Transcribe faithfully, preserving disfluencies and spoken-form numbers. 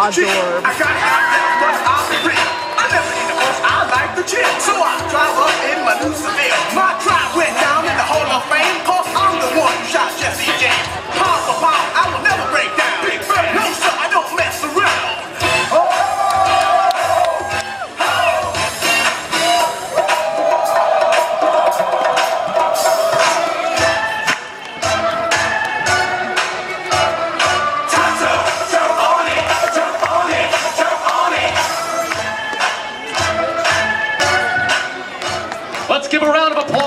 adorable. I got half but I'm rich. I never eat the horse, I like the chip. So I drive up in my new Seville. My drive went down in the Hall of Fame, cause I'm the one who shot Jesse James. Pound for pound, I will never break down. Big Bird, no sir, I don't mess around. Let's give a round of applause.